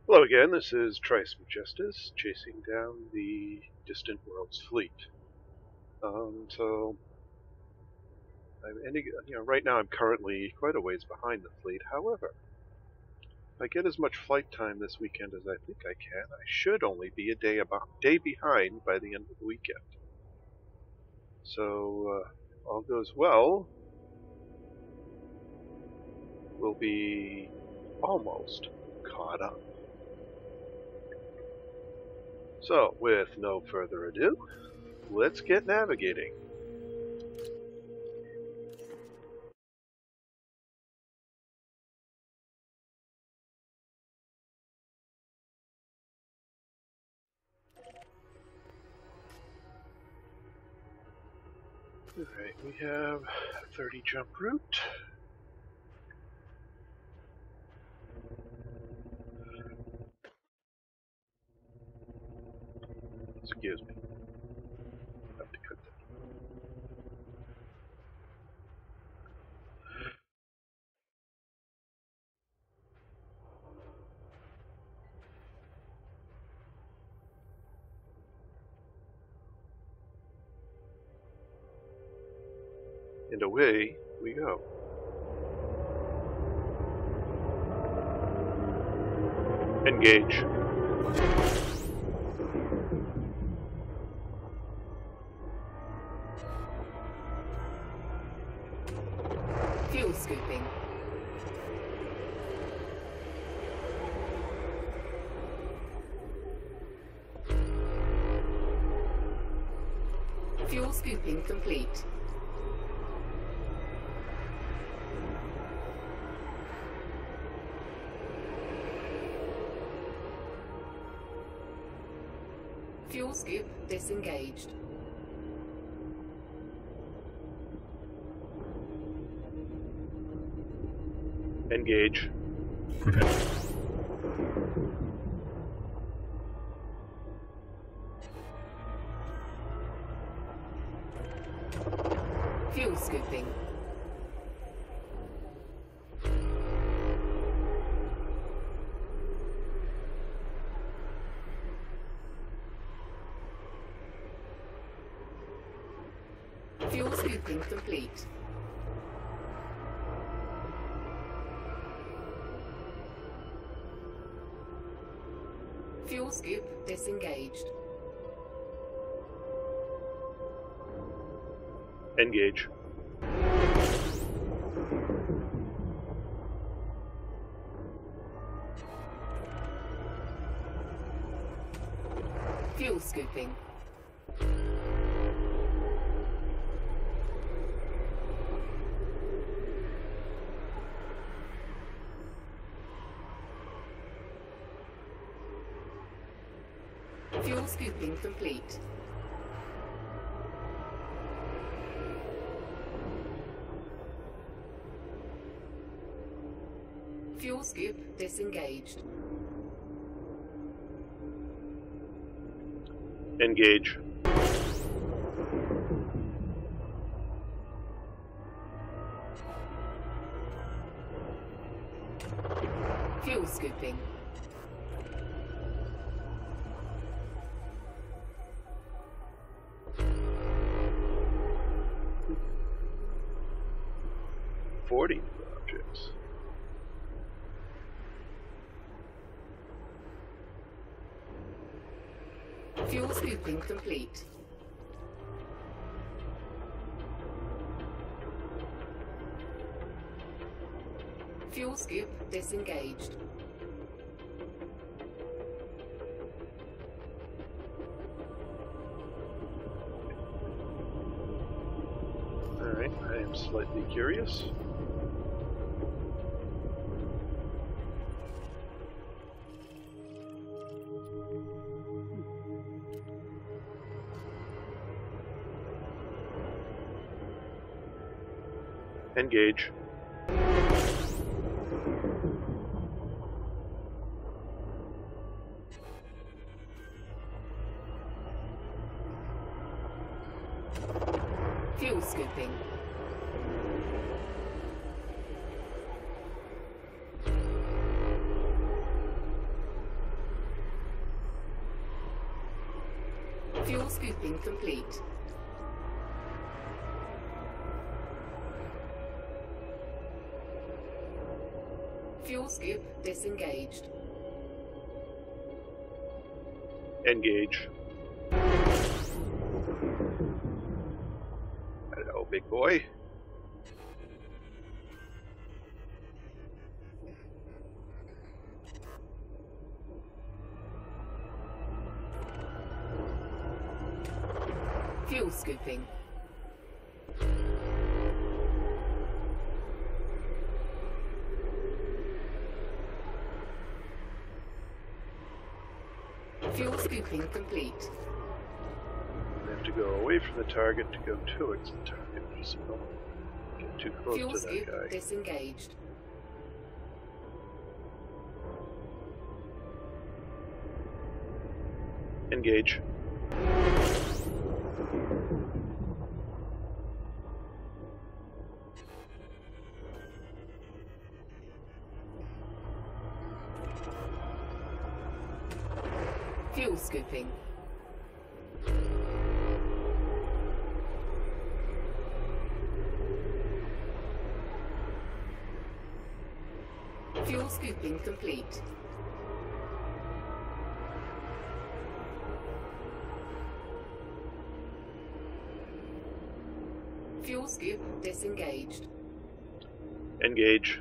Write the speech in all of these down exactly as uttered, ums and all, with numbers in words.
Hello again, this is Trice Majestus, chasing down the Distant Worlds fleet. Um, so, I'm ending, you know, right now I'm currently quite a ways behind the fleet. However, if I get as much flight time this weekend as I think I can, I should only be a day about day behind by the end of the weekend. So, uh, if all goes well, we'll be almost caught up. So, with no further ado, let's get navigating. Alright, we have a thirty jump route. Excuse me. I have to cut that. And away we go. Engage. Fuel scooping. Fuel scooping complete. Fuel scoop disengaged. Engage. Fuel scooping. Fuel scooping complete. Fuel scoop disengaged. Engage. Fuel scooping. Fuel scooping complete. Fuel scoop disengaged. Engage. Fuel scooping. Forty objects. Fuel scooping complete. Fuel scoop disengaged. Alright, I am slightly curious. Engage. Fuel scooping. Fuel scooping complete. Fuel scoop disengaged. Engage. Hello, big boy. Fuel scooping. Fuel scooping complete. I have to go away from the target to go towards the target, so don't get too close Fuel to that scoop guy. disengaged. Engage. Fuel scooping. Fuel scooping complete. Fuel scoop disengaged. Engage.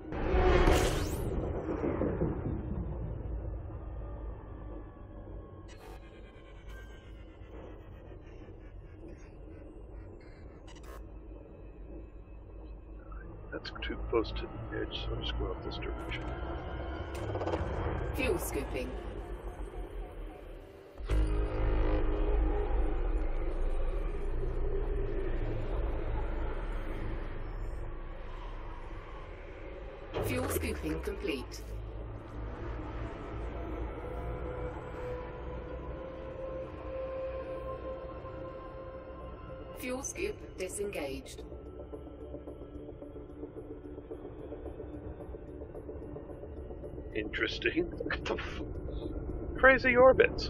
That's too close to the edge, so I'll just go up this direction. Fuel scooping. Fuel scooping complete. Fuel scoop disengaged. Interesting. Look at the f crazy orbits.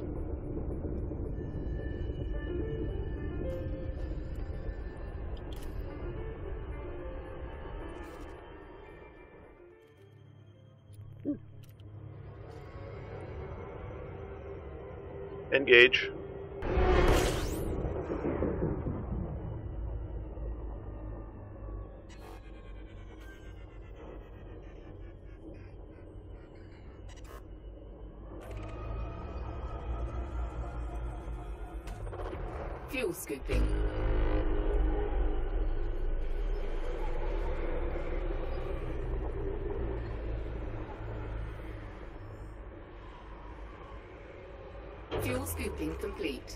Hmm. Engage. Fuel scooping. Fuel scooping complete.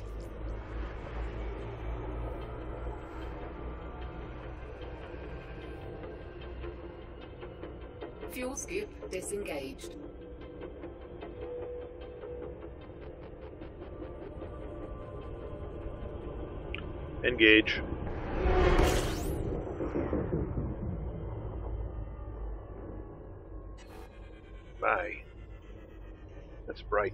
Fuel scoop disengaged. Engage. My. That's bright.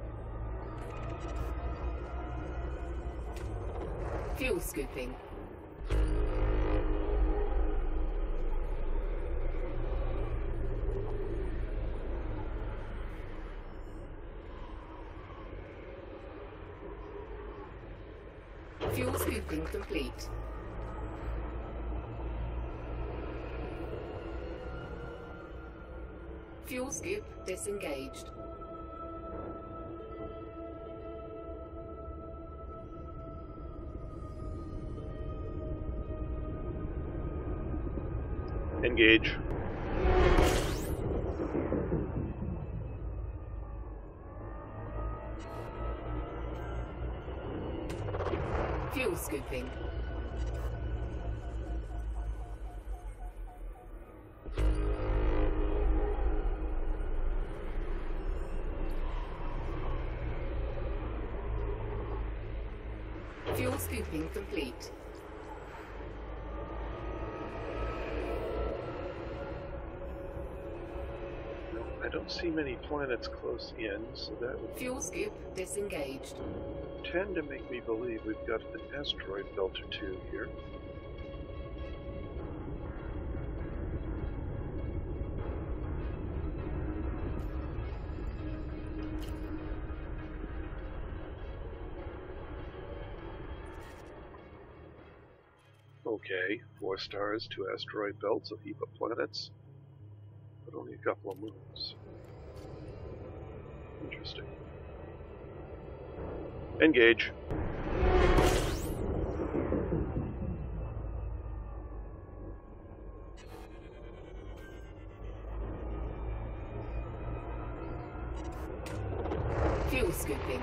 Fuel scooping. Fuel scooping complete. Fuel scoop disengaged. Engage. Fuel scooping. Fuel scooping complete. No, I don't don't see many planets close in, so that would Fuel scoop disengaged. tend to make me believe we've got an asteroid belt or two here. Okay, four stars, two asteroid belts, a heap of planets, but only a couple of moons. Interesting. Engage. Fuel scooping.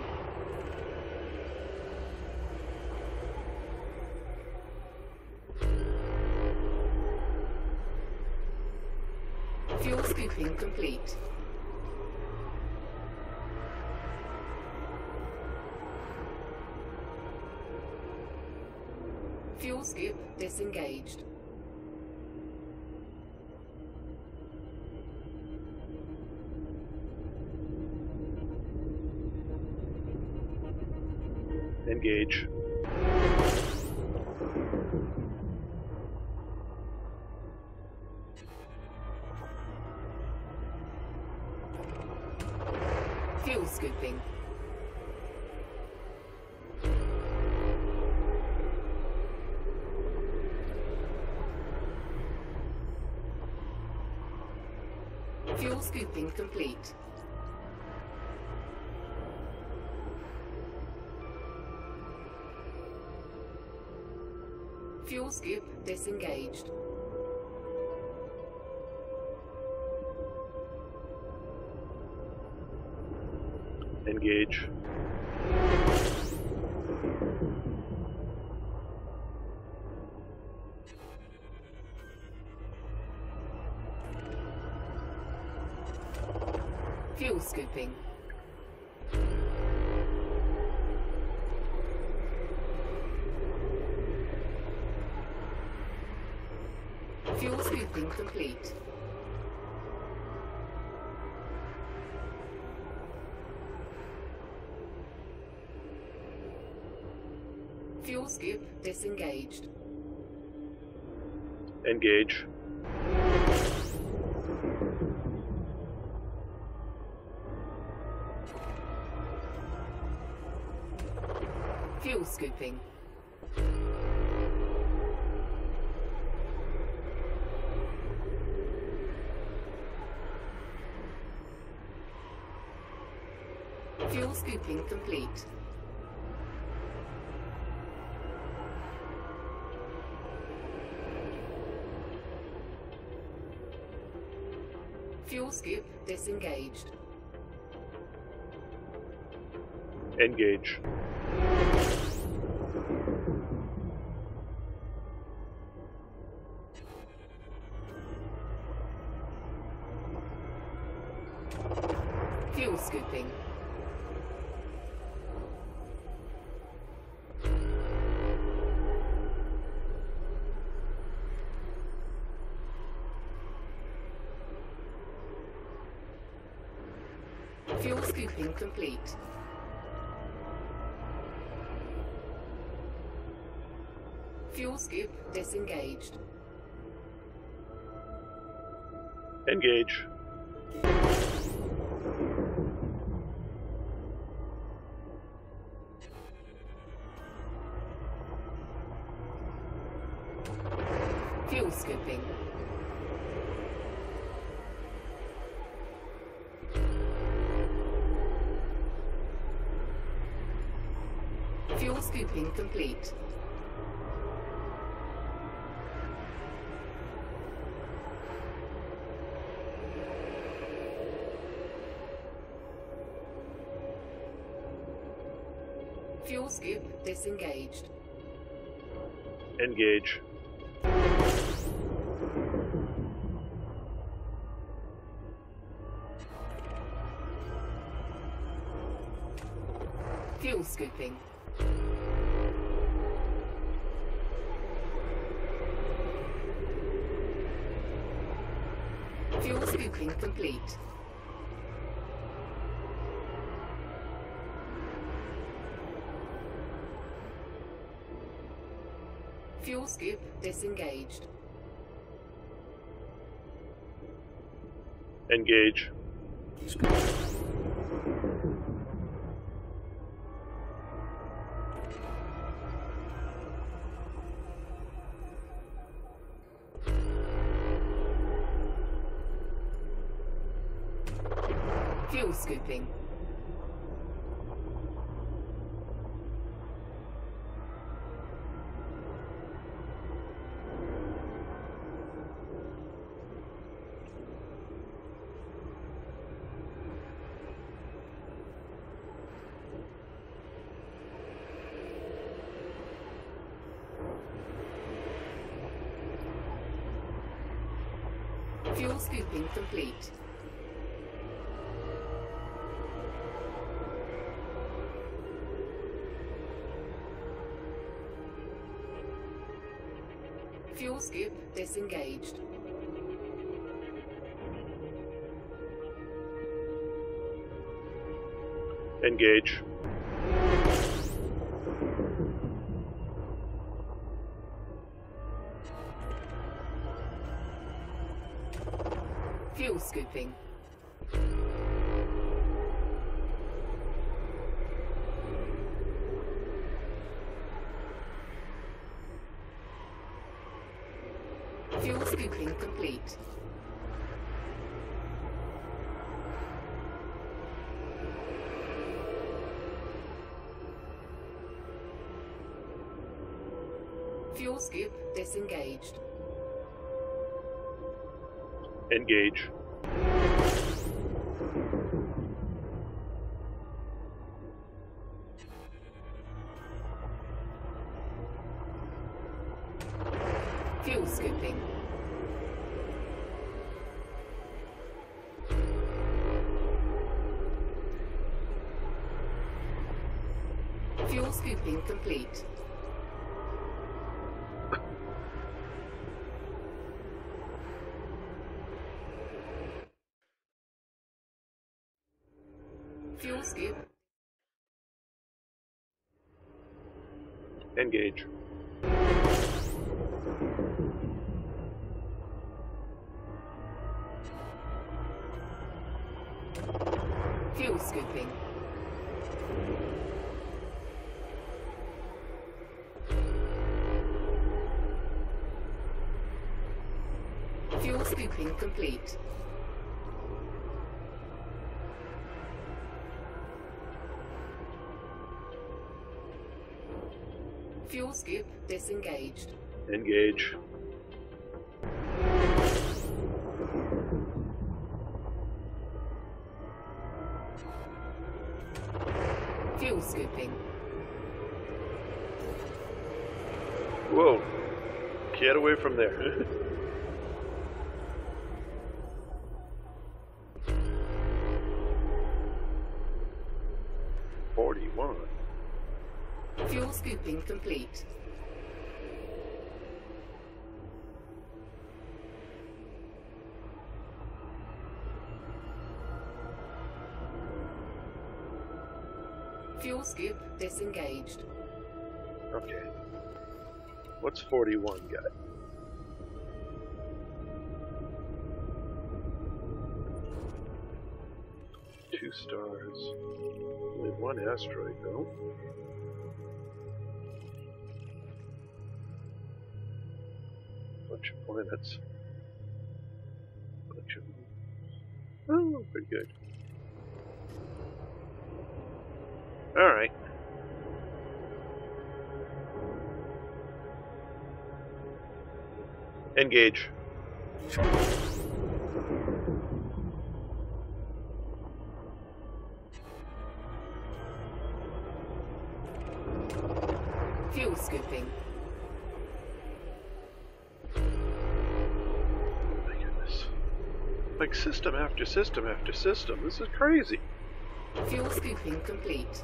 Fuel scooping complete. Fuel scoop disengaged. Engage. Fuel scooping. Fuel scooping complete. Fuel scoop disengaged. Engage. Fuel scooping. Fuel scooping complete. Fuel scoop disengaged. Engage. Fuel scooping. Fuel scooping complete. Fuel scoop disengaged. Engage. Fuel scooping. Fuel scooping complete. Fuel scoop disengaged. Engage. Fuel scooping. Fuel scooping complete. Fuel scoop disengaged. Engage. Fuel scooping. Fuel scooping complete. Fuel scoop disengaged. Engage. Fuel scooping. Fuel scooping complete. Fuel scoop disengaged. Engage. Fuel scooping. Fuel scooping complete. Fuel scoop disengaged. Engage. Fuel scooping. Fuel scooping complete. Fuel scoop. Engage. Fuel scooping. Fuel scooping complete. Fuel scoop disengaged. Engage. Fuel scooping. Whoa. Get away from there. Forty-one. Fuel scooping complete. Fuel scoop disengaged. Okay. What's forty-one got? Two stars. Only one asteroid, though. Bunch of planets. Bunch of... Oh, pretty good. Alright. Engage. Fuel scooping. My goodness. Like system after system after system. This is crazy. Fuel scooping complete.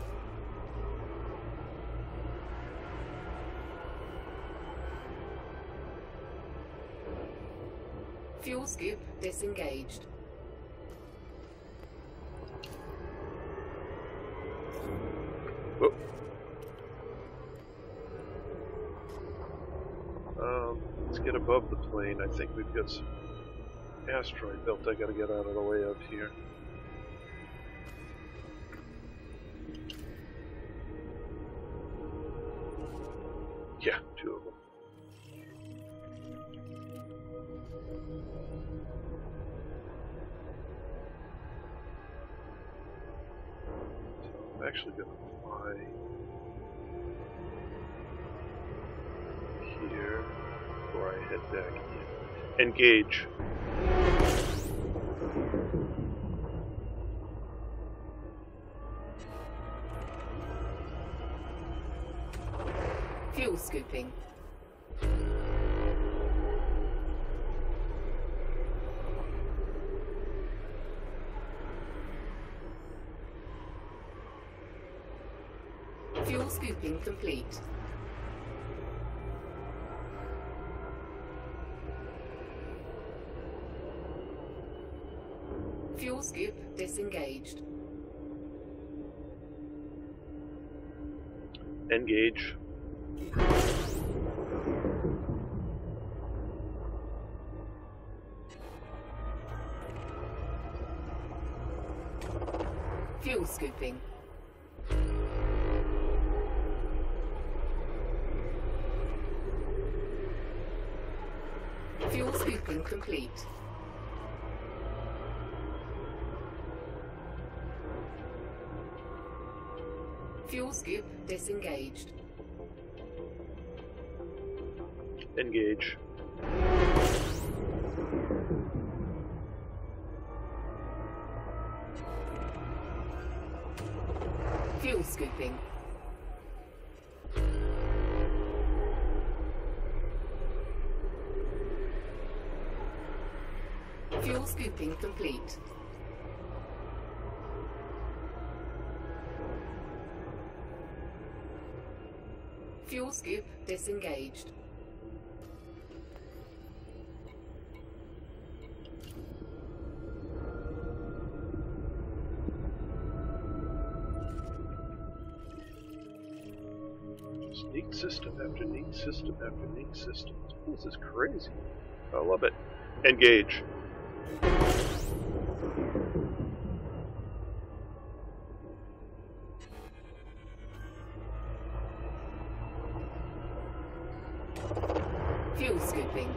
Fuel scoop disengaged. Whoa. above the plane. I think we've got some asteroid belt I gotta get out of the way of here. Yeah, two of them. So I'm actually gonna fly here before I head back in. Engage. Fuel scooping. Fuel scooping complete. Fuel scoop disengaged. Engage. Fuel scooping. Fuel scooping complete. Fuel scoop disengaged. Engage. Fuel scooping. Fuel scooping complete. Fuel scoop disengaged. Just neat system after neat system after neat system. This is crazy. I love it. Engage. Fuel scooping.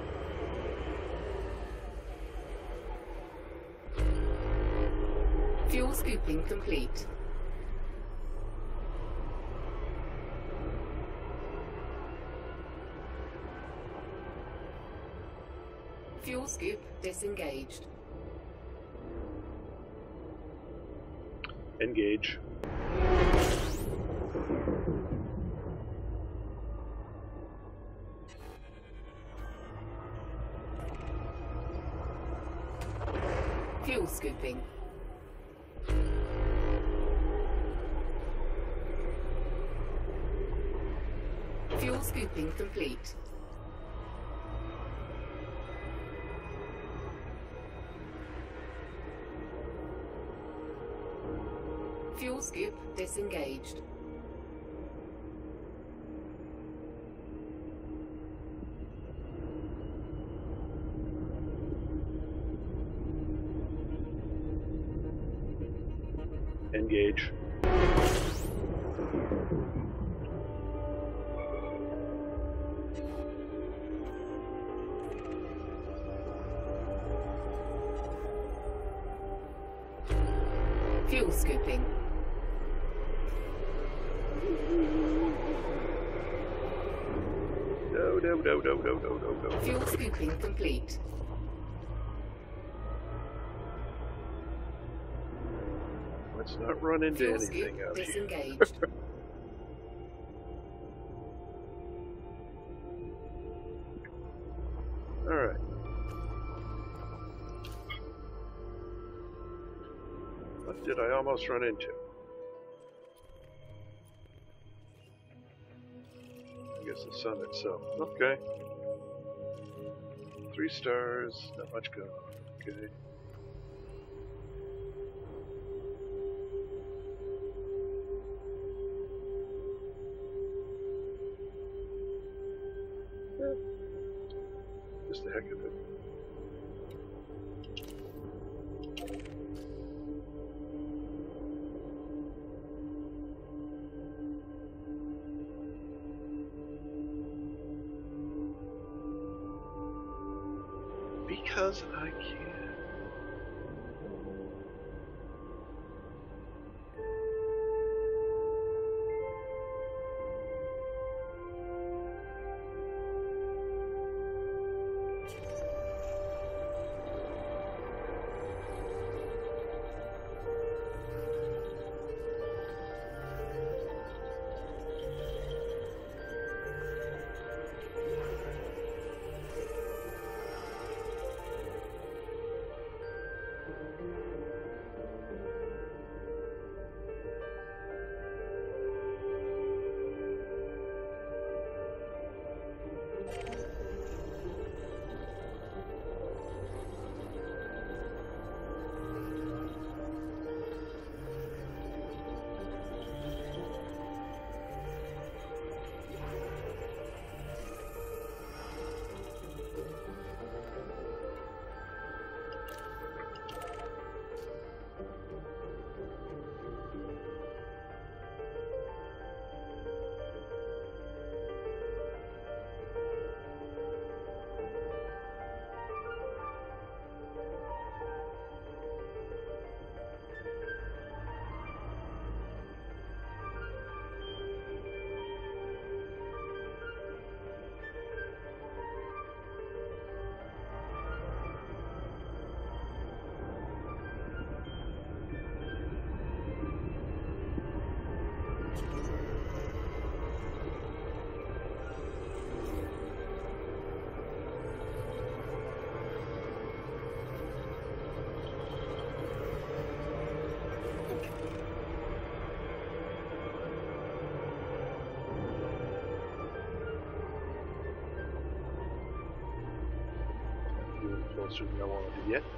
Fuel scooping complete. Fuel scoop disengaged. Engage. Fuel scooping. Fuel scooping complete. Fuel scoop disengaged. Engage. Fuel scooping. No, no, no, no, no, no, no, no. Fuel scooping complete. Let's not run into Fuel anything scoop out here. disengaged. Alright. What did I almost run into? I guess the sun itself. Okay. Three stars, not much going on. Okay. just the heck of it. Because I can. Closer than I want to get.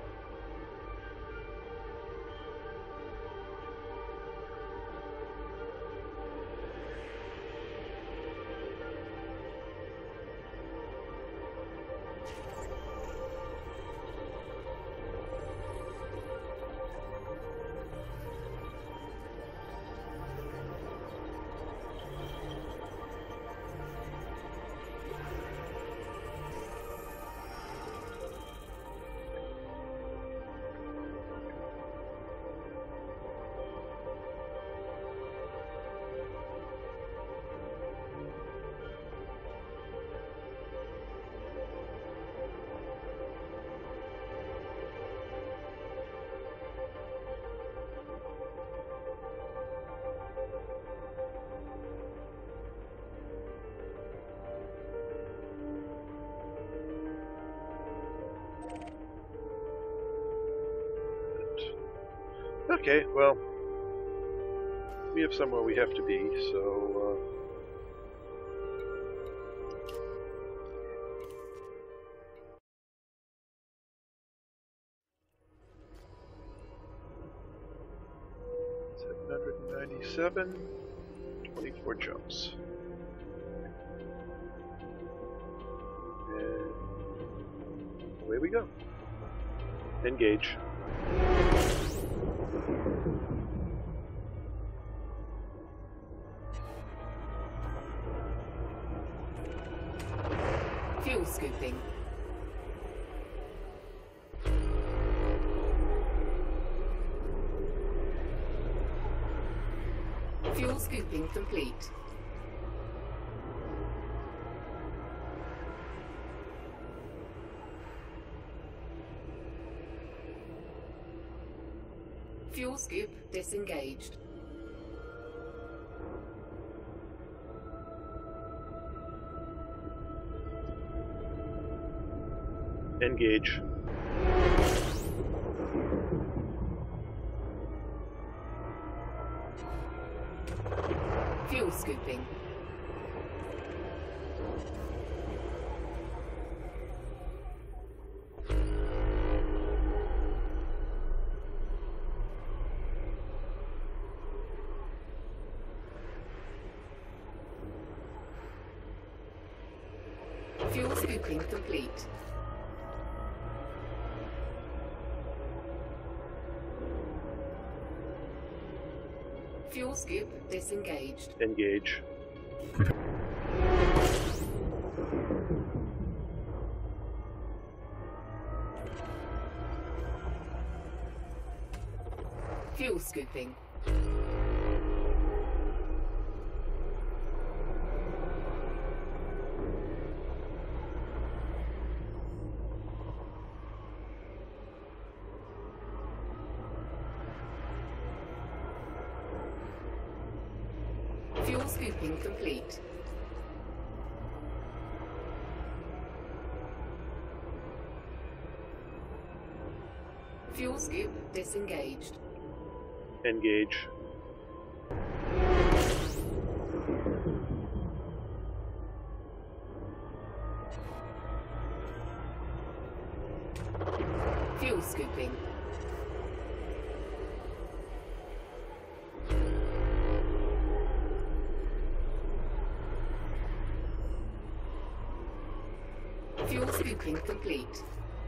Okay, well, we have somewhere we have to be, so, uh, seven ninety-seven, twenty-four jumps. And away we go. Engage. Fuel scooping. Fuel scooping complete. Fuel scoop disengaged. Engage. Fuel scooping. Fuel scooping complete. Fuel scoop disengaged. Engage. Fuel scooping. Fuel scooping complete. Fuel scoop disengaged. Engage. Fuel scooping. Fuel scooping complete.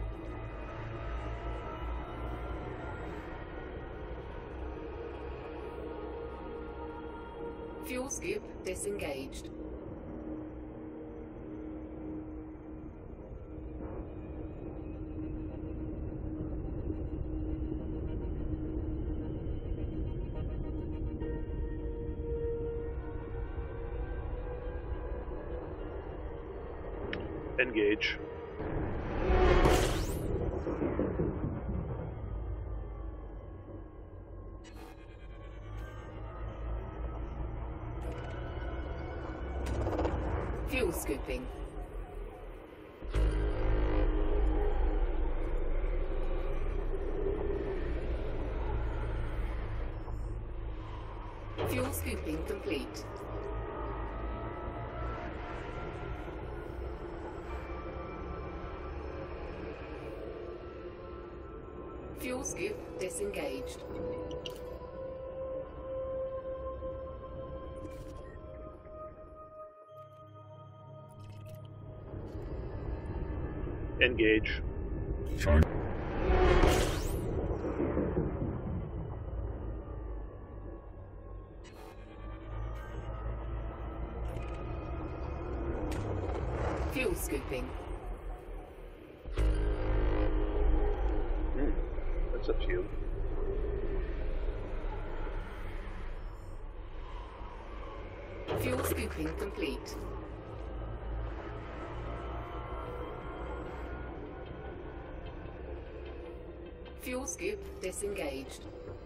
Fuel scoop disengaged. Engage. Fuel scooping. Fuel scooping complete. Fuel scoop disengaged. Engage. Fine. Fuel scooping. Hmm. That's up to you. Fuel scooping complete. Fuel scoop disengaged.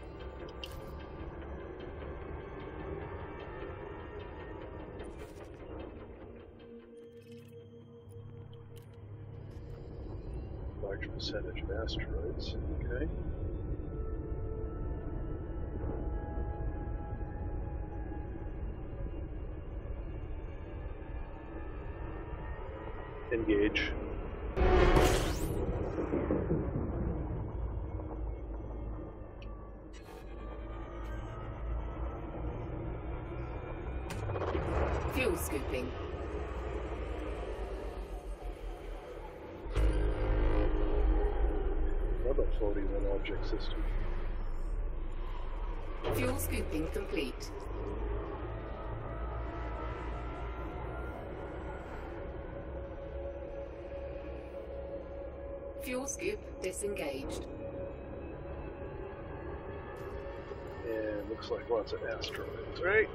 Large percentage of asteroids. Okay. Engage. Fuel scooping. Another floating one object system. Fuel scooping complete. Fuel scoop disengaged. And looks like lots of asteroids, right?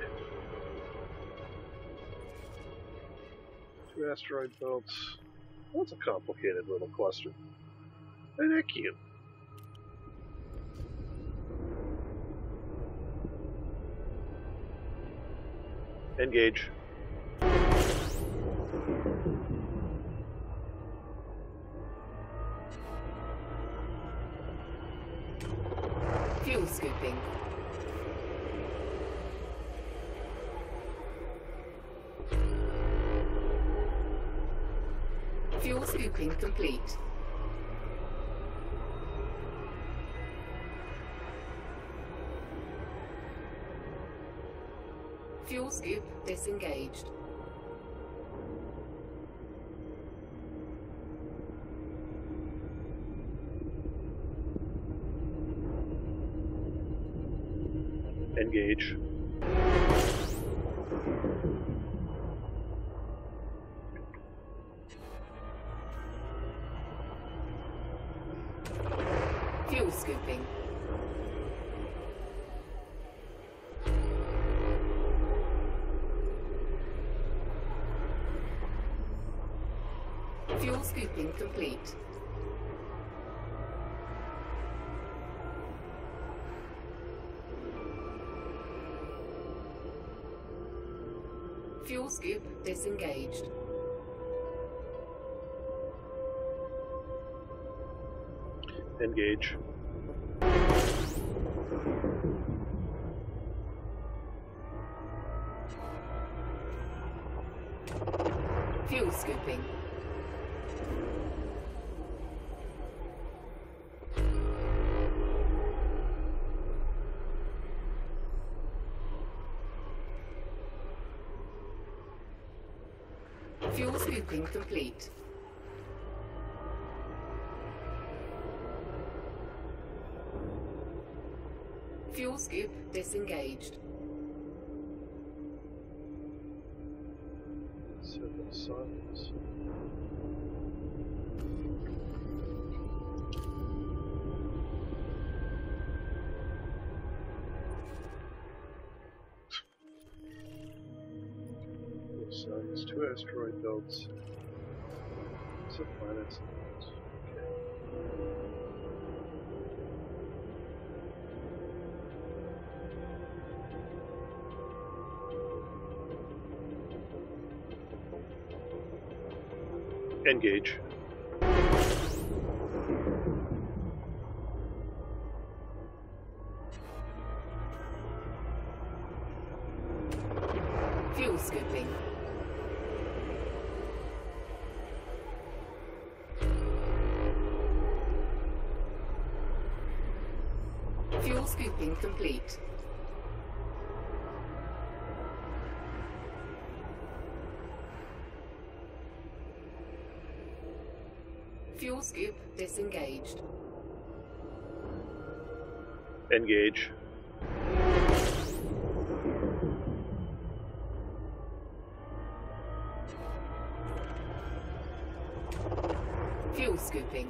Two asteroid belts. That's a complicated little cluster. And they're cute. Engage. Fuel scooping. Fuel scooping complete. Fuel scoop disengaged. Engage. Fuel scooping. Fuel scooping complete. Fuel scoop disengaged. Engage. Fuel scooping. Fuel scooping complete. Fuel scoop disengaged. Several signs. Suns, two asteroid belts, some planets. Okay. Engage. Fuel scooping. Fuel scooping complete. Fuel scoop disengaged. Engage. Fuel scooping.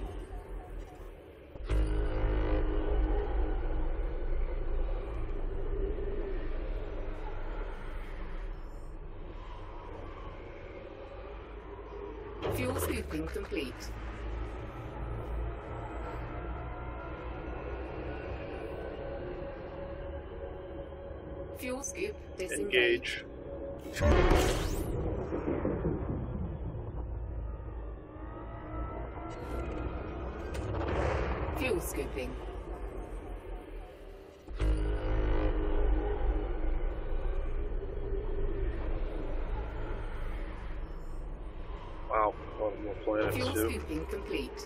Fuel scooping complete. Fuel scoop disengaged. Engage. Fuel scooping. Wow, a lot more planets Fuel too. scooping complete.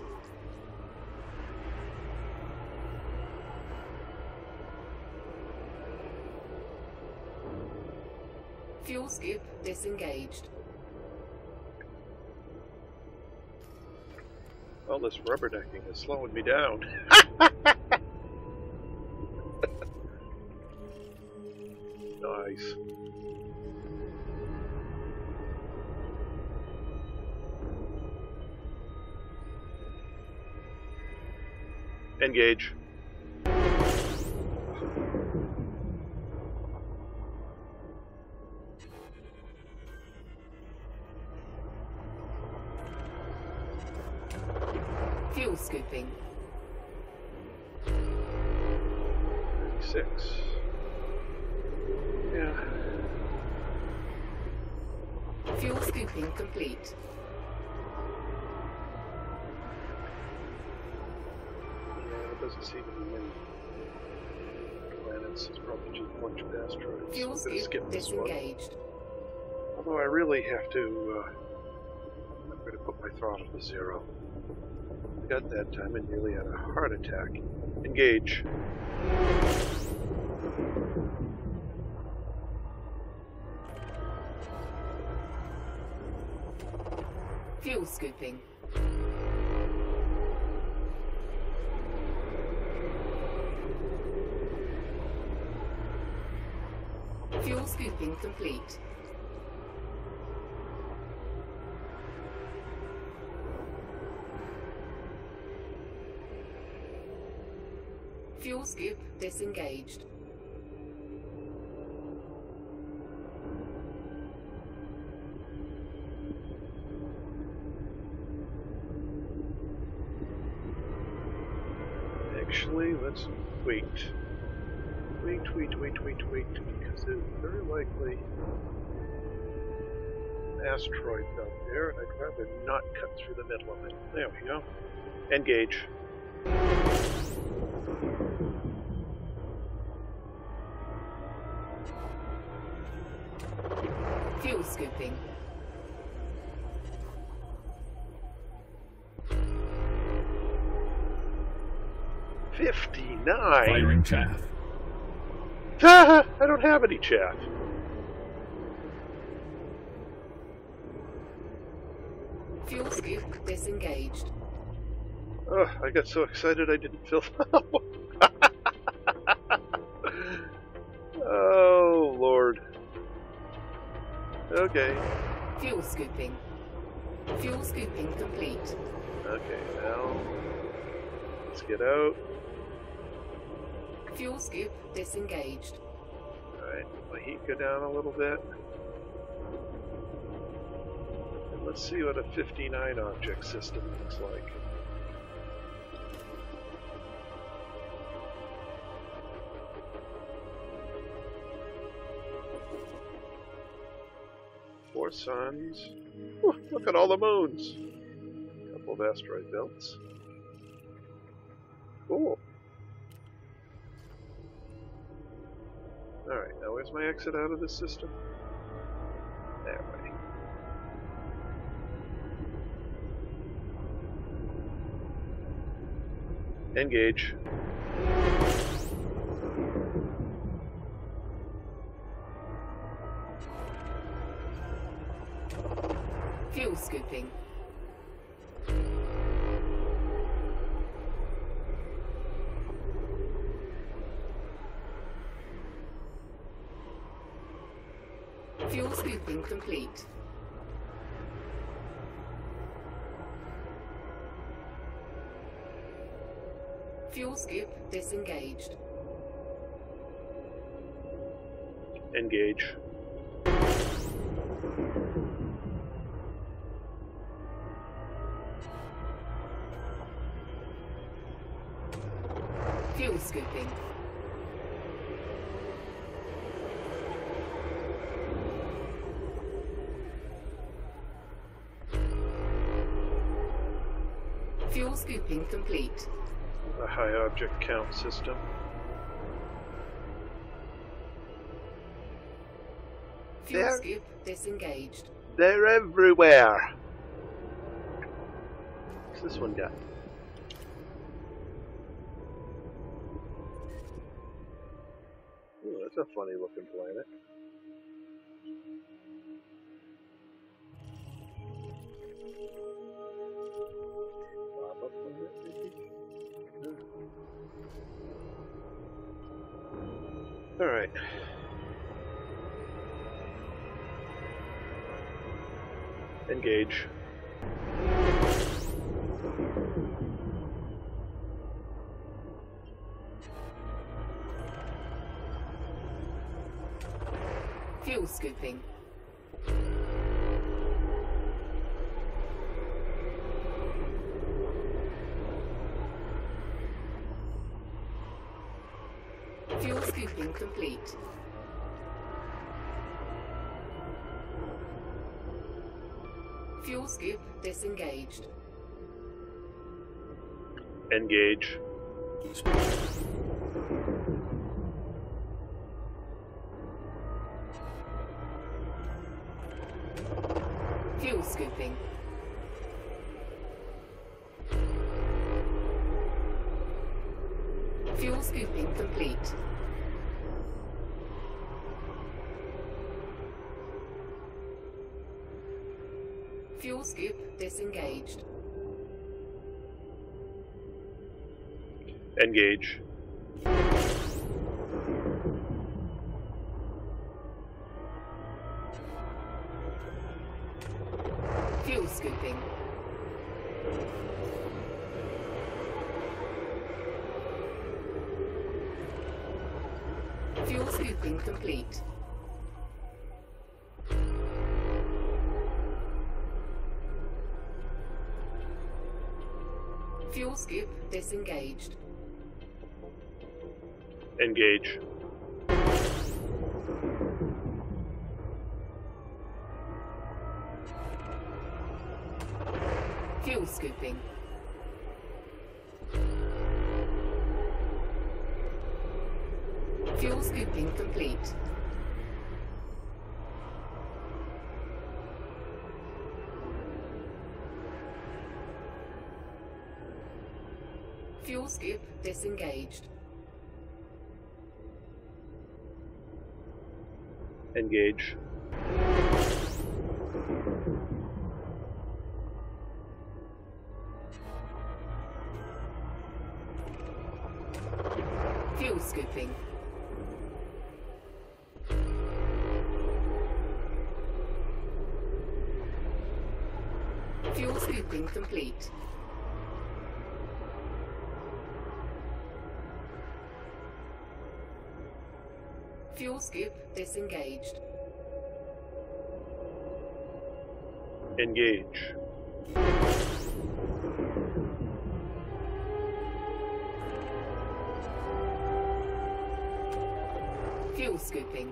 Fuel scoop disengaged. Well, this rubbernecking is slowing me down. Nice. Engage. Fuel scooping. Six. Yeah. Fuel scooping complete. Yeah, it doesn't seem to be many planets. It's probably just a bunch of asteroids. Fuel I'm gonna scoop skip this one. disengaged. Although I really have to, uh, I'm going to put my throttle to zero. I got that time and nearly had a heart attack. Engage. Fuel scooping. Fuel scooping complete. Fuel scoop disengaged. Actually, let's wait. Wait, wait, wait, wait, wait, because there's very likely an asteroid out there, and I'd rather not cut through the middle of it. There we go. Engage. Fuel scooping. fifty-nine? Firing chaff. Ah, I don't have any chaff. Fuel scoop disengaged. Oh, I got so excited I didn't fill them up. Oh, Lord. Okay. Fuel scooping. Fuel scooping complete. Okay, now let's get out. Fuel scoop disengaged. Alright, my heat go down a little bit. And let's see what a fifty-nine object system looks like. Four suns. Whew, look at all the moons. A couple of asteroid belts. Cool. Alright, now where's my exit out of this system? That way. Engage. Fuel scooping. Fuel scooping complete. Fuel scoop disengaged. Engage. Fuel scooping. Fuel scooping complete. A high object count system. Fuel There. scoop disengaged. They're everywhere! What's this one got? Ooh, that's a funny looking planet. Lava planet, maybe? Alright. Engage. Fuel scooping. Fuel scooping complete. Fuel scoop disengaged. Engage. Fuel scooping. Fuel scooping complete. Fuel scoop disengaged. Engage. scooping. Fuel scooping complete. Fuel scoop disengaged. Engage. Fuel scooping. Fuel scooping complete. Fuel scoop disengaged. Engage. Fuel scooping. Fuel scooping complete. Fuel scoop disengaged. Engage. Fuel scooping.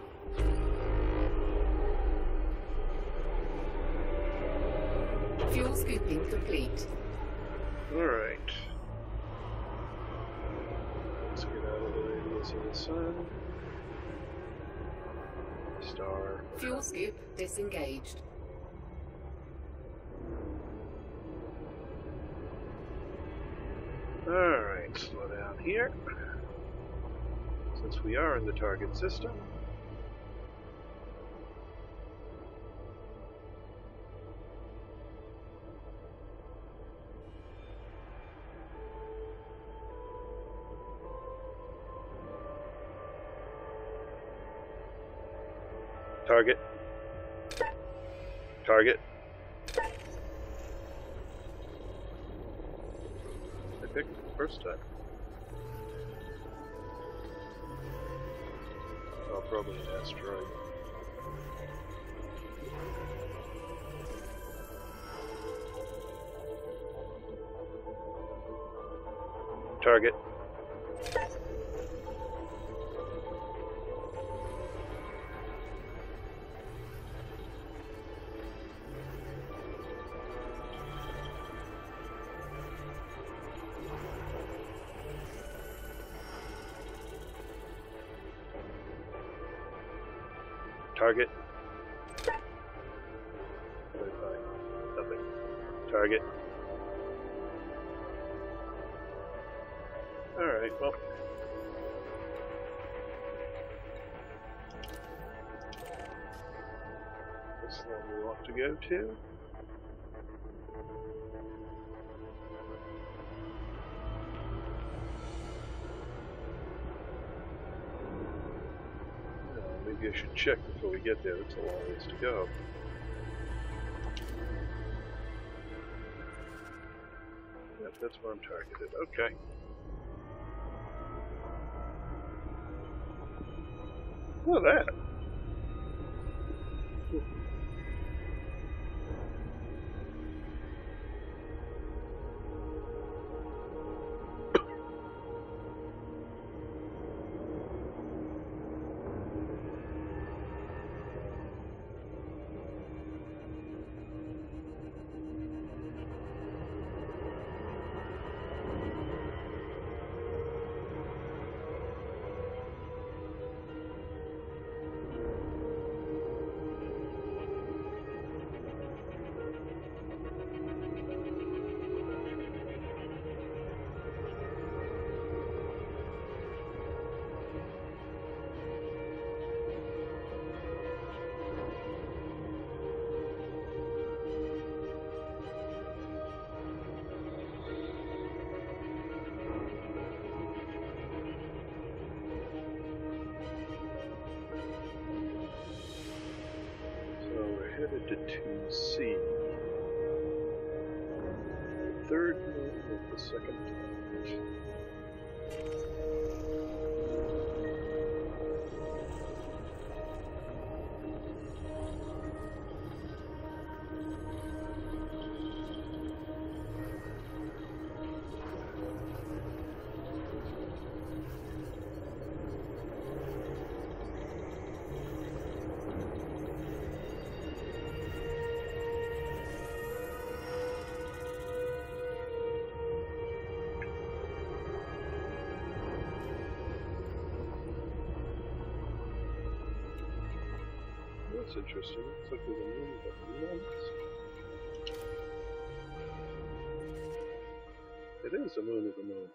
Fuel scooping complete. Alright. Let's get out of the radius of the sun. Star. Fuel scoop disengaged. Alright, slow down here. Since we are in the target system. Target. Target. I picked it the first time. Oh, probably an asteroid. Target. Target. Nothing. Target. Alright, well. This is the one we want to go to. Maybe I should check before we get there. It's a long ways to go. Yep, that's where I'm targeted. Okay. Look at that. Headed to two C. third moon of the second planet. That's interesting. Looks like there's a moon with a month. It is a moon of the moon.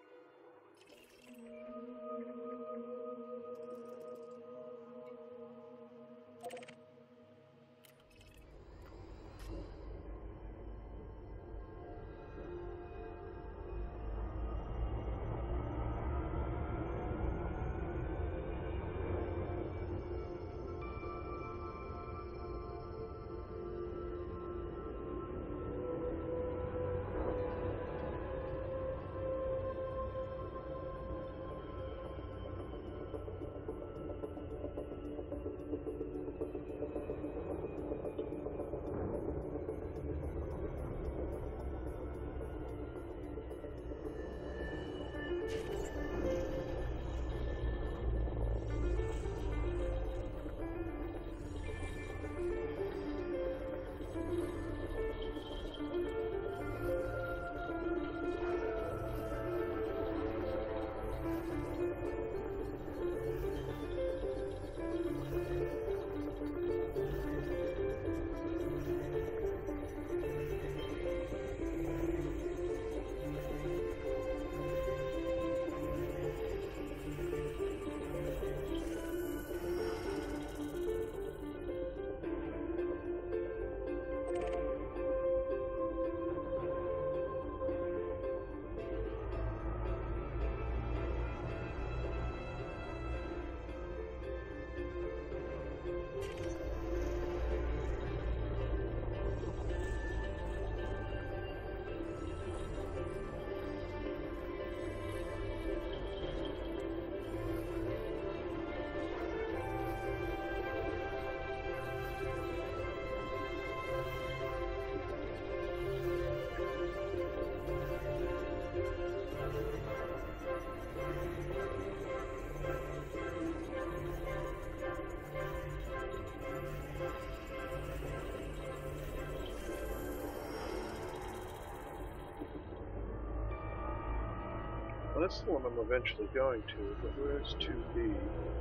Well, that's the one I'm eventually going to, but where's two B?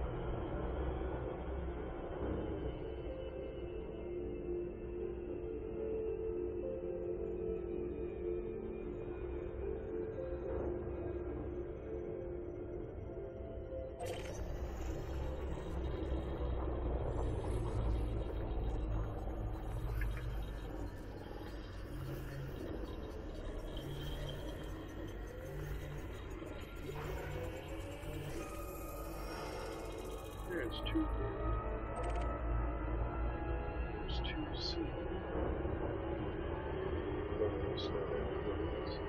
There's two B. There's two C. Oh, slow down, please.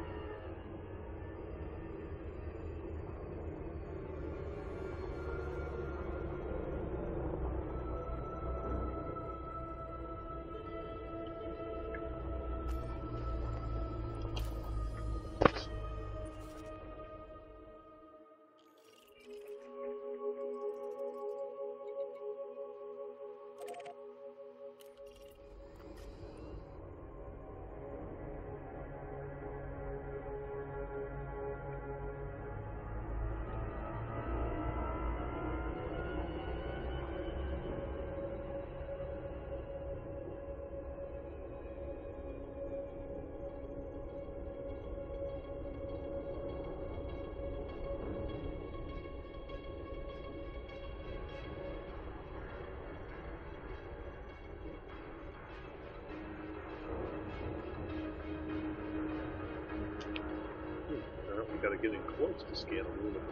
Gotta get in close to scan a little bit.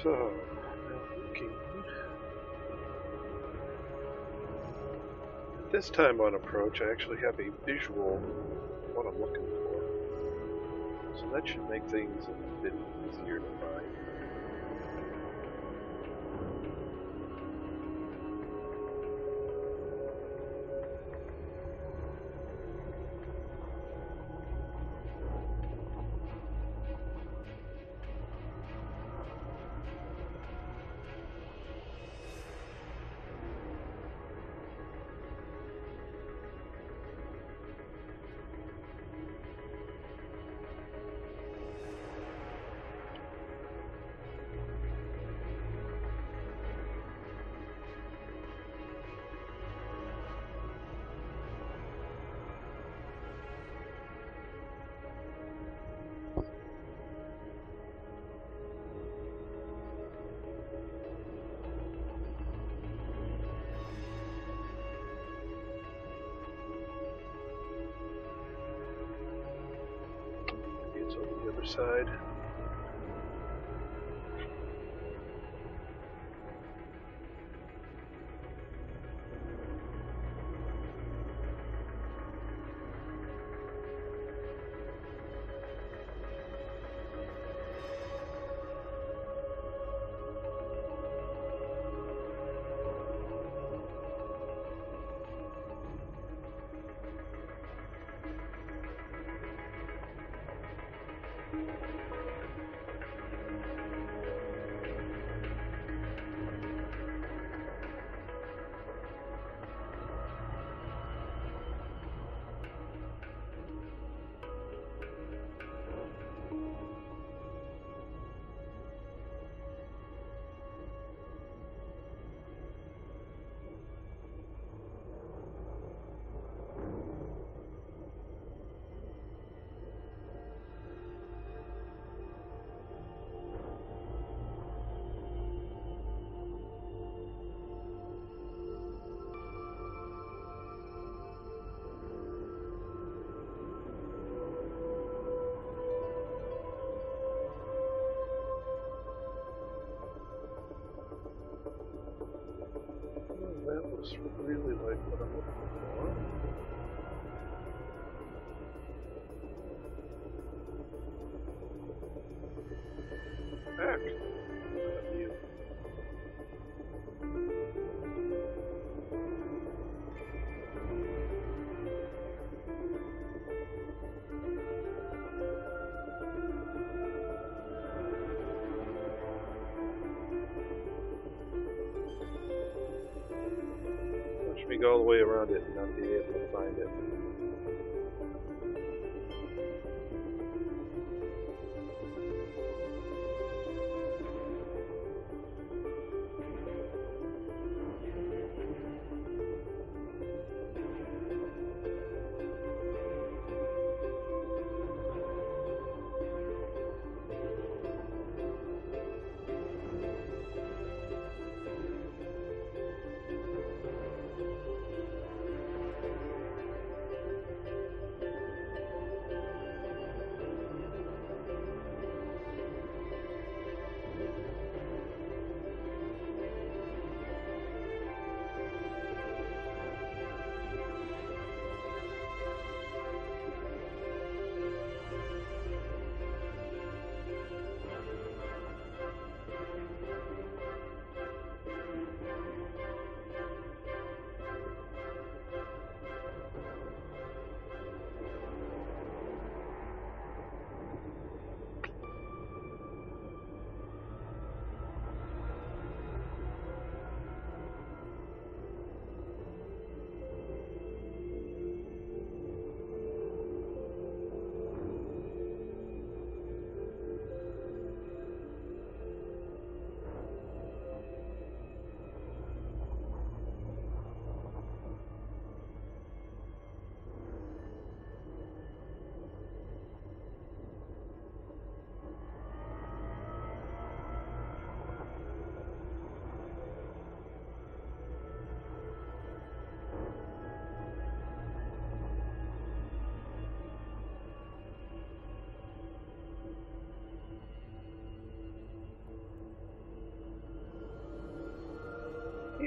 So, now looking. This time on approach, I actually have a visual of what I'm looking for. So that should make things a bit easier to find. On the other side. That looks really like what I'm looking for. Back. Love you. Watch me go all the way around it and not be able to find it.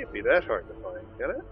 Can't be that hard to find, can it?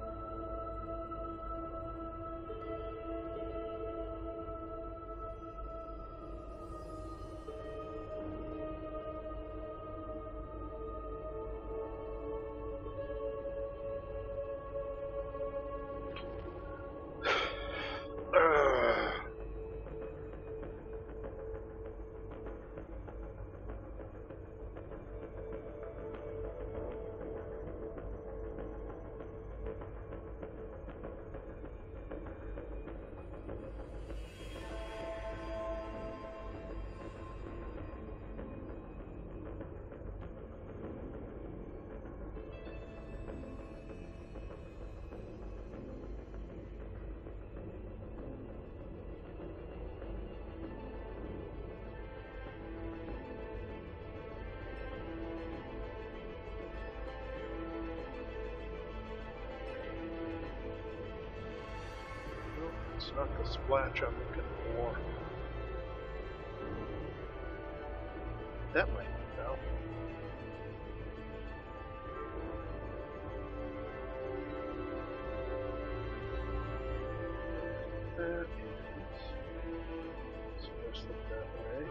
It's not the splash I'm looking for. That might be now. That is. So let's look that way.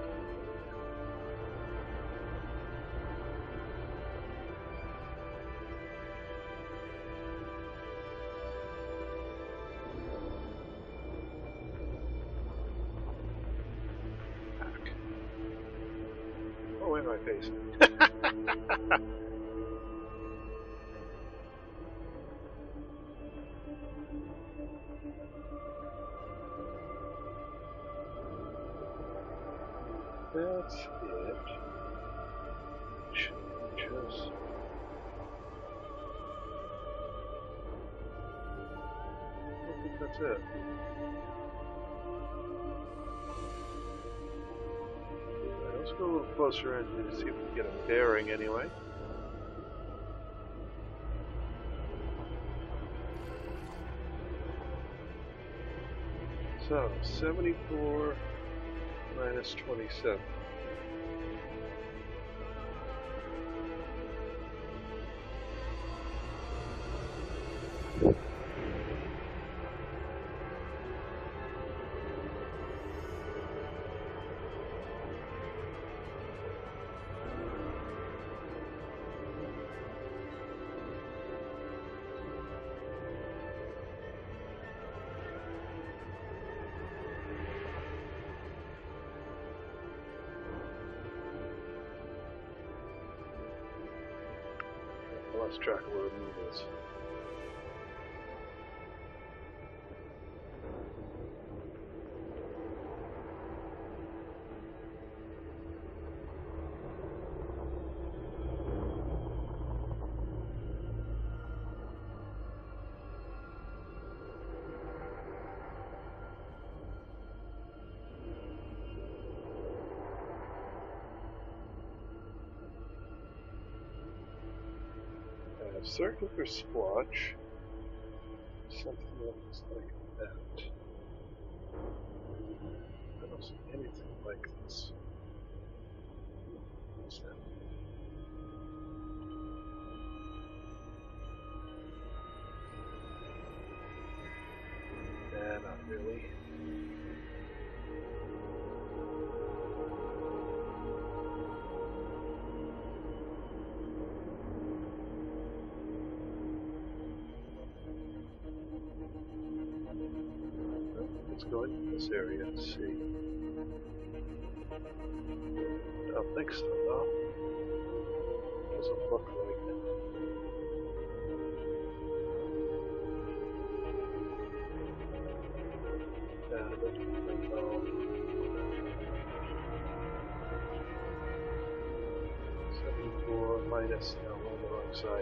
Oh, in my face. That's it. Changes. I think that's it. Let's go a little closer in to see if we can get a bearing anyway. So, seventy-four minus twenty-seven. I lost track of where the moon is. Circle for splotch. Something that looks like that. I don't see anything like this. What's that? Nah, not really. Let's go into this area and see. I don't think so, though. Doesn't look like it. Yeah, it doesn't think so. seventy-four minus, no, we're on the wrong side.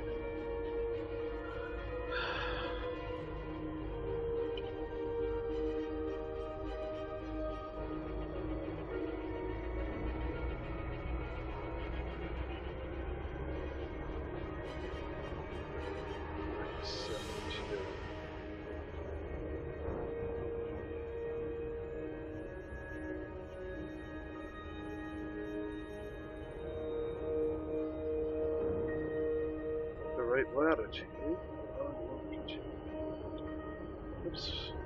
latitude. On longitude. Oops.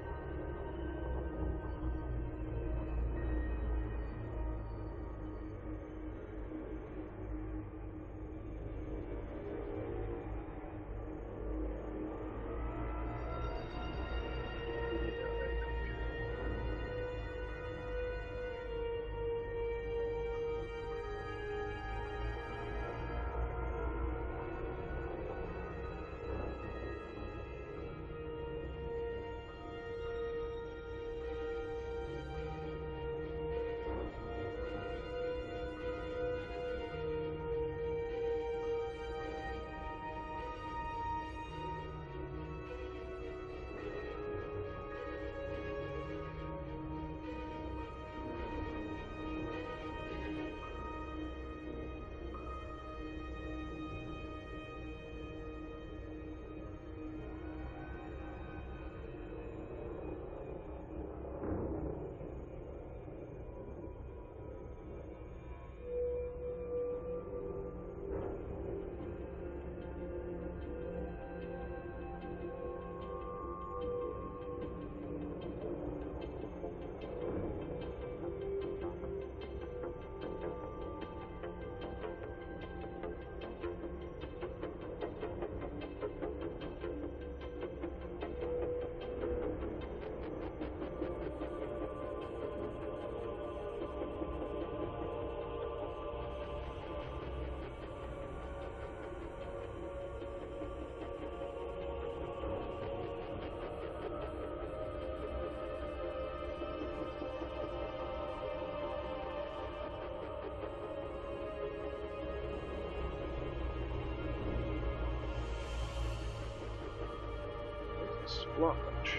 Splotch.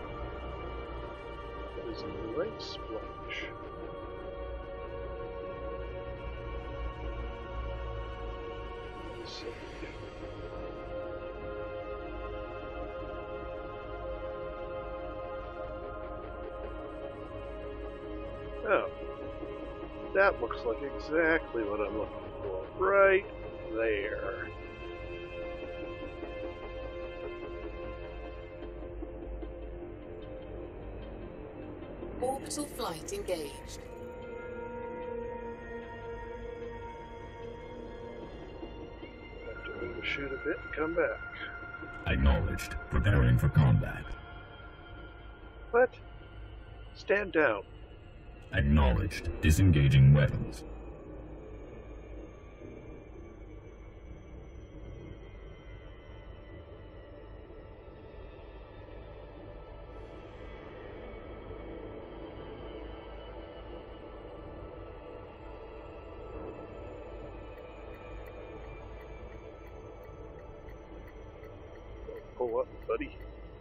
That is a right splotch. Let's see. Oh. That looks like exactly what I'm looking for. Right there. Orbital flight engaged. Have to overshoot a bit and come back. Acknowledged. Preparing for combat. What? Stand down. Acknowledged. Disengaging weapons. Pull up, buddy.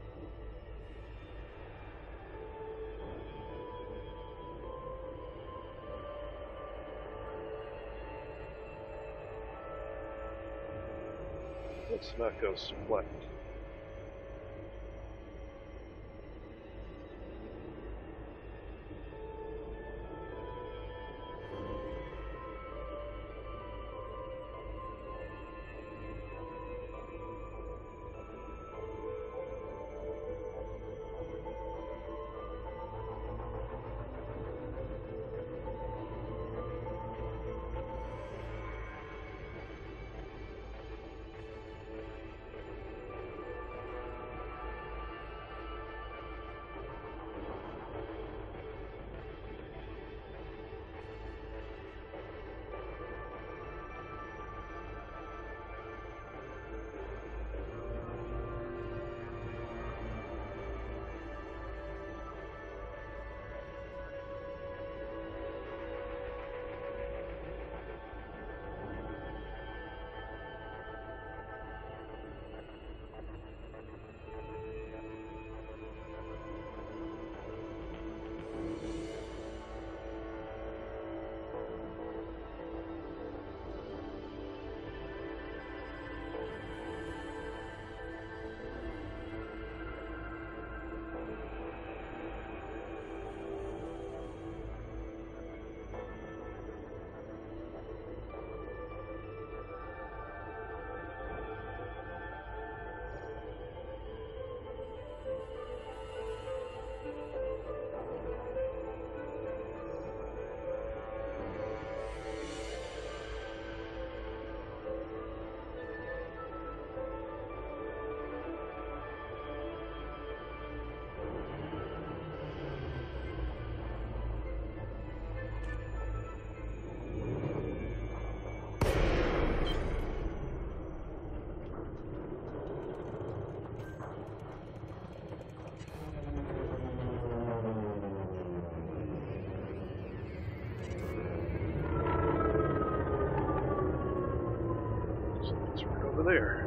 Let's not go splat. there.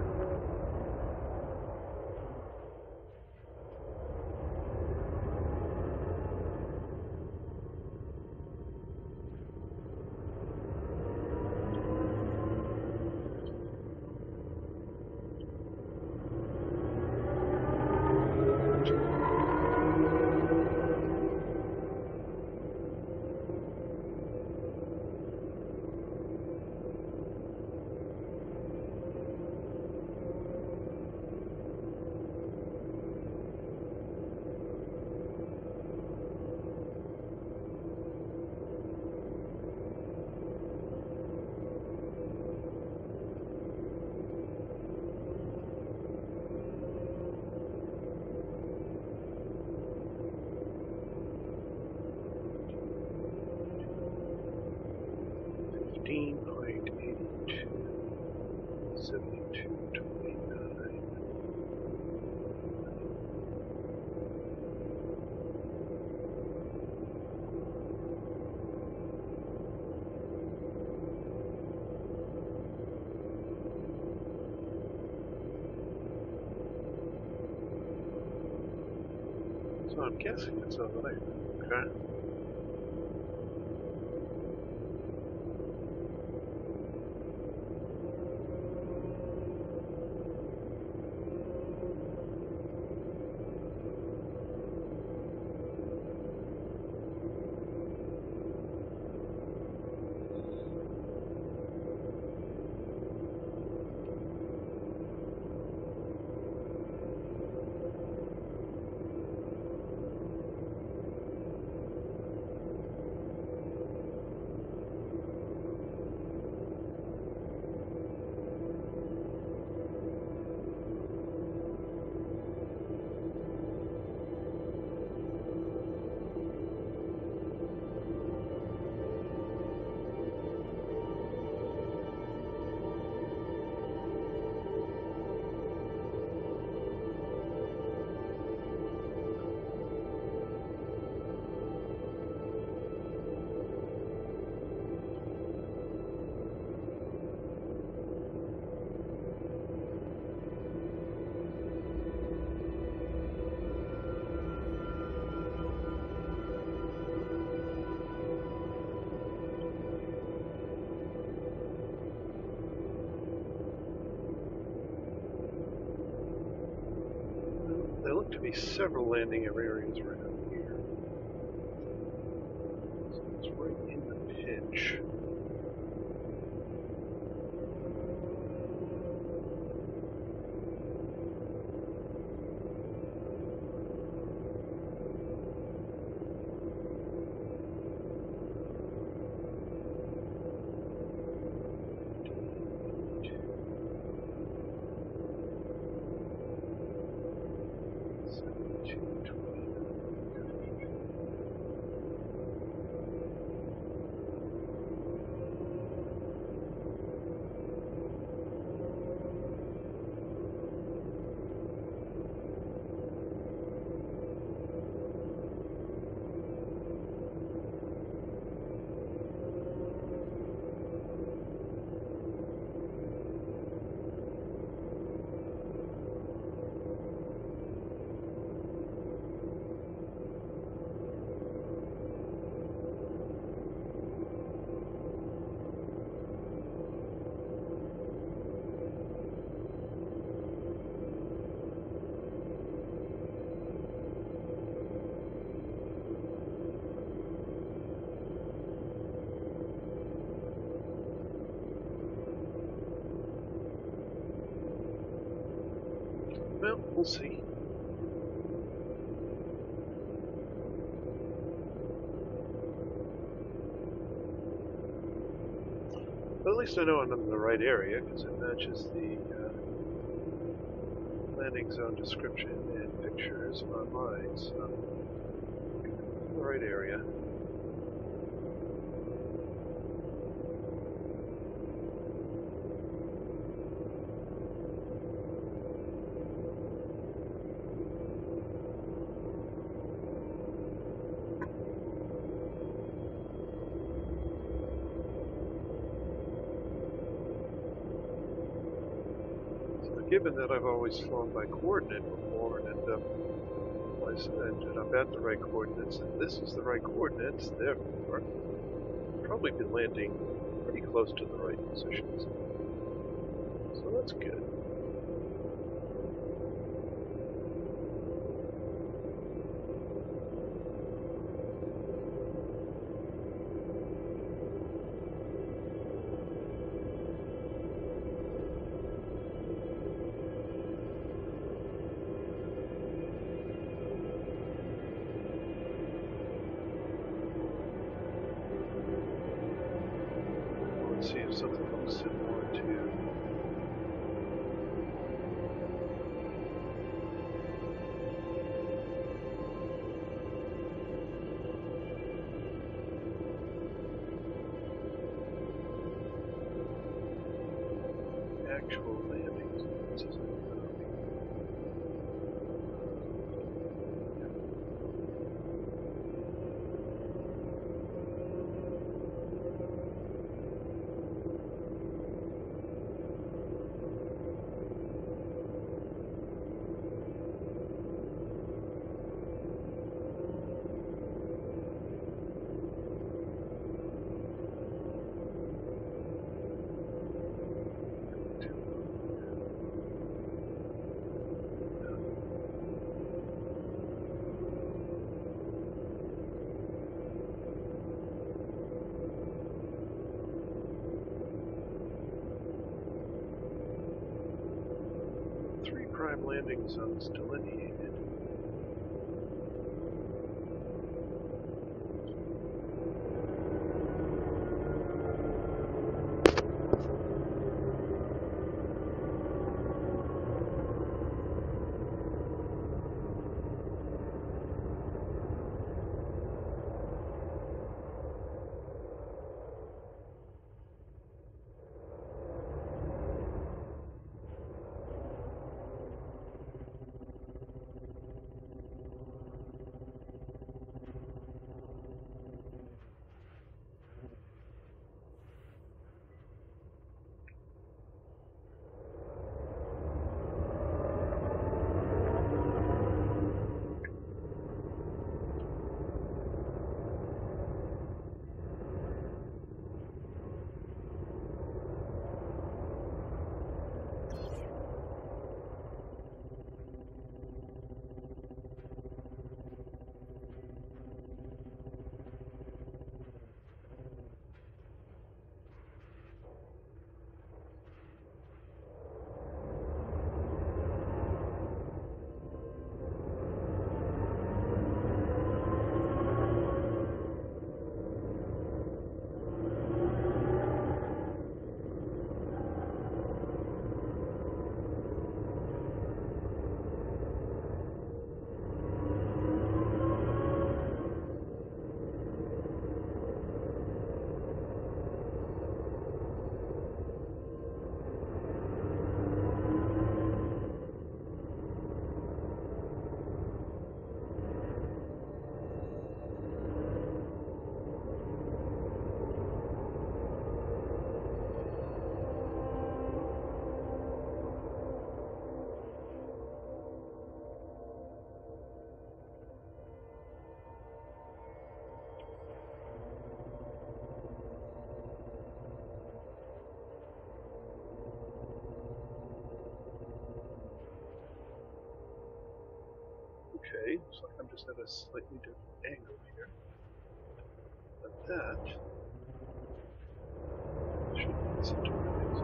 fifteen point eight two, seventy-two twenty-nine. So I'm guessing it's over there. Okay. There look to be several landing areas around here. So it's right in the pinch. Well, we'll see. But at least I know I'm in the right area because it matches the uh, landing zone description and pictures online. So, in the right area. given that I've always flown by coordinate before and ended up, always ended up at the right coordinates, and this is the right coordinates, therefore, I've probably been landing pretty close to the right positions. So that's good. Let's see if something looks similar to actual landings. This isn't three prime landing zones delineated. Okay, looks like I'm just at a slightly different angle here. But that should be some targets.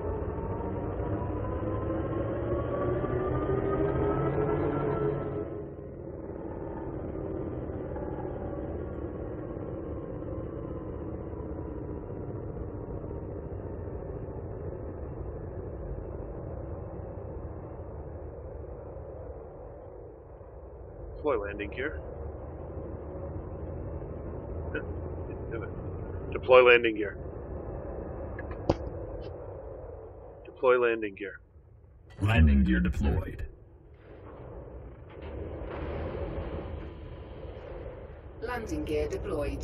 Deploy landing gear. Didn't do it. Deploy landing gear. Deploy landing gear. Landing gear deployed. Landing gear deployed.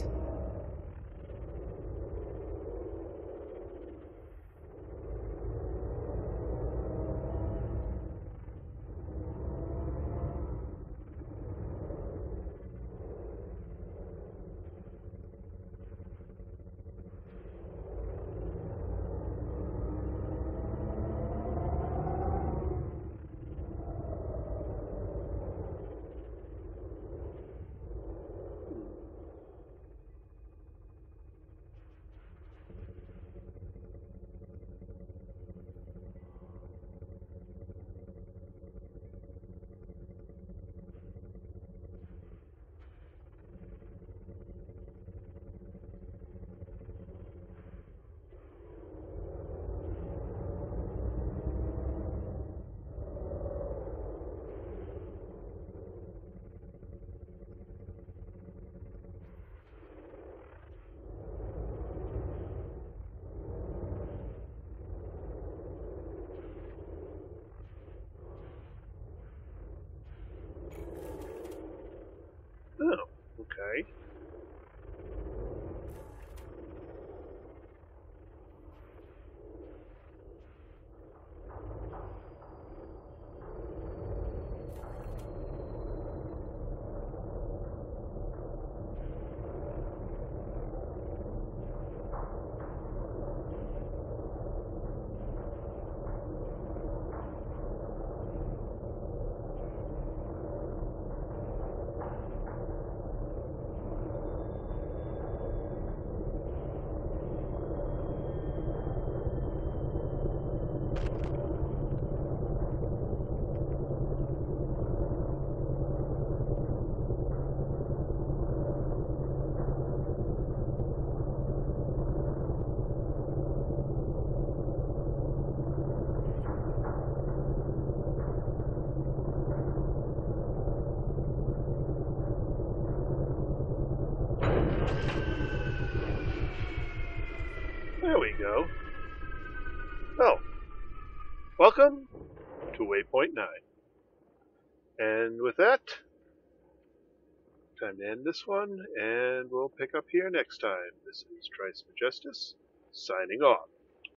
Okay. There we go. Well, welcome to Waypoint nine. And with that, time to end this one, and we'll pick up here next time. This is Trice Majestus, signing off.